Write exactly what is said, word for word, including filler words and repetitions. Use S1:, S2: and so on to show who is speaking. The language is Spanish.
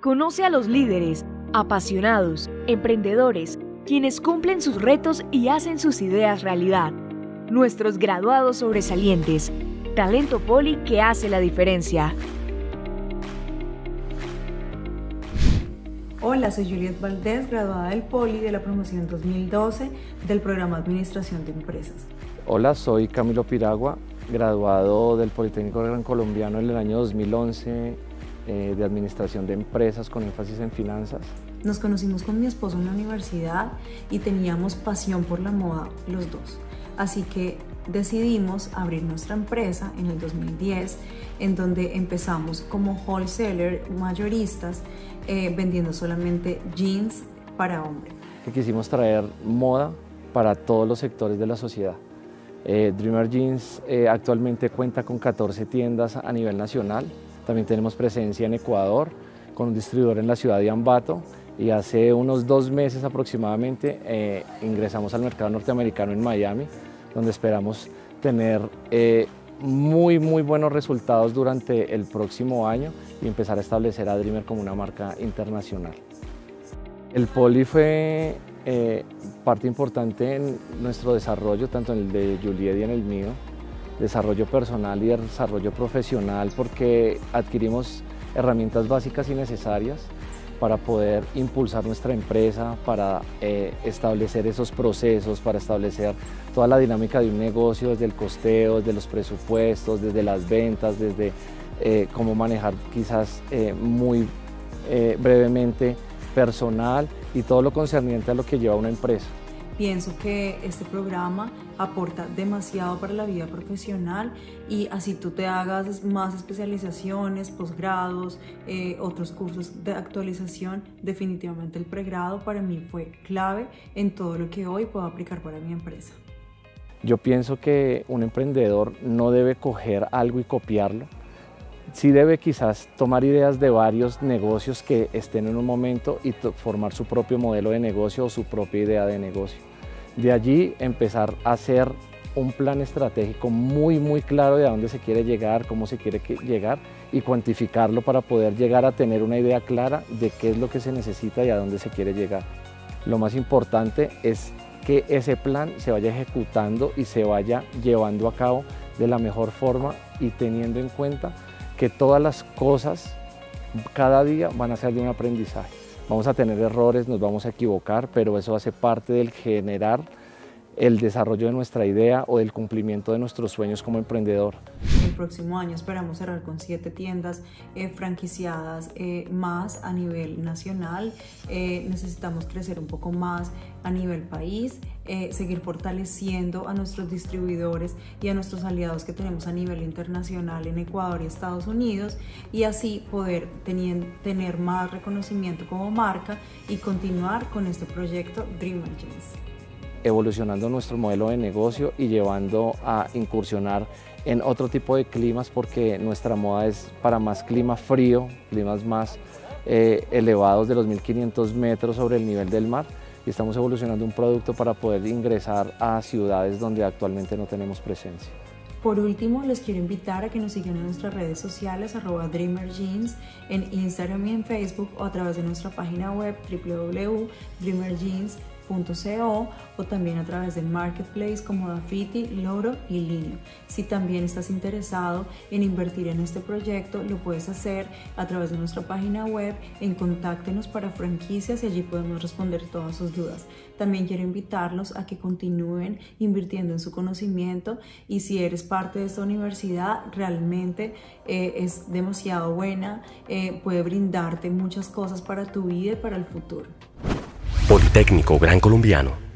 S1: Conoce a los líderes, apasionados, emprendedores, quienes cumplen sus retos y hacen sus ideas realidad. Nuestros graduados sobresalientes. Talento Poli que hace la diferencia.
S2: Hola, soy Juliet Valdés, graduada del Poli de la promoción dos mil doce del programa Administración de Empresas.
S3: Hola, soy Camilo Piragua, graduado del Politécnico Gran Colombiano en el año dos mil once eh, de Administración de Empresas con énfasis en finanzas.
S2: Nos conocimos con mi esposo en la universidad y teníamos pasión por la moda los dos. Así que decidimos abrir nuestra empresa en el dos mil diez, en donde empezamos como wholesaler, mayoristas, eh, vendiendo solamente jeans para hombre.
S3: Que quisimos traer moda para todos los sectores de la sociedad. Eh, Dreamer Jeans eh, actualmente cuenta con catorce tiendas a nivel nacional. También tenemos presencia en Ecuador, con un distribuidor en la ciudad de Ambato. Y hace unos dos meses aproximadamente eh, ingresamos al mercado norteamericano en Miami, donde esperamos tener eh, muy, muy buenos resultados durante el próximo año y empezar a establecer a Dreamer como una marca internacional. El Poli fue eh, parte importante en nuestro desarrollo, tanto en el de Juliet y en el mío, desarrollo personal y desarrollo profesional, porque adquirimos herramientas básicas y necesarias para poder impulsar nuestra empresa, para eh, establecer esos procesos, para establecer toda la dinámica de un negocio, desde el costeo, desde los presupuestos, desde las ventas, desde eh, cómo manejar quizás eh, muy eh, brevemente personal y todo lo concerniente a lo que lleva una empresa.
S2: Pienso que este programa aporta demasiado para la vida profesional y así tú te hagas más especializaciones, posgrados, eh, otros cursos de actualización, definitivamente el pregrado para mí fue clave en todo lo que hoy puedo aplicar para mi empresa.
S3: Yo pienso que un emprendedor no debe coger algo y copiarlo. Sí debe quizás tomar ideas de varios negocios que estén en un momento y formar su propio modelo de negocio o su propia idea de negocio. De allí empezar a hacer un plan estratégico muy muy claro de a dónde se quiere llegar, cómo se quiere llegar y cuantificarlo para poder llegar a tener una idea clara de qué es lo que se necesita y a dónde se quiere llegar. Lo más importante es que ese plan se vaya ejecutando y se vaya llevando a cabo de la mejor forma y teniendo en cuenta que todas las cosas cada día van a ser de un aprendizaje. Vamos a tener errores, nos vamos a equivocar, pero eso hace parte del generar el desarrollo de nuestra idea o del cumplimiento de nuestros sueños como emprendedor.
S2: El próximo año esperamos cerrar con siete tiendas eh, franquiciadas eh, más a nivel nacional. Eh, necesitamos crecer un poco más a nivel país, eh, seguir fortaleciendo a nuestros distribuidores y a nuestros aliados que tenemos a nivel internacional en Ecuador y Estados Unidos y así poder tener, tener más reconocimiento como marca y continuar con este proyecto Dreamer Jeans.
S3: Evolucionando nuestro modelo de negocio y llevando a incursionar en otro tipo de climas porque nuestra moda es para más clima frío, climas más eh, elevados de los mil quinientos metros sobre el nivel del mar y estamos evolucionando un producto para poder ingresar a ciudades donde actualmente no tenemos presencia.
S2: Por último, les quiero invitar a que nos sigan en nuestras redes sociales arroba Dreamer Jeans en Instagram y en Facebook o a través de nuestra página web w w w punto dreamer jeans punto co o también a través del marketplace como Dafiti, Loro y Linio. Si también estás interesado en invertir en este proyecto, lo puedes hacer a través de nuestra página web en Contáctenos para franquicias y allí podemos responder todas sus dudas. También quiero invitarlos a que continúen invirtiendo en su conocimiento y si eres parte de esta universidad, realmente eh, es demasiado buena, eh, puede brindarte muchas cosas para tu vida y para el futuro.
S4: Politécnico Gran Colombiano.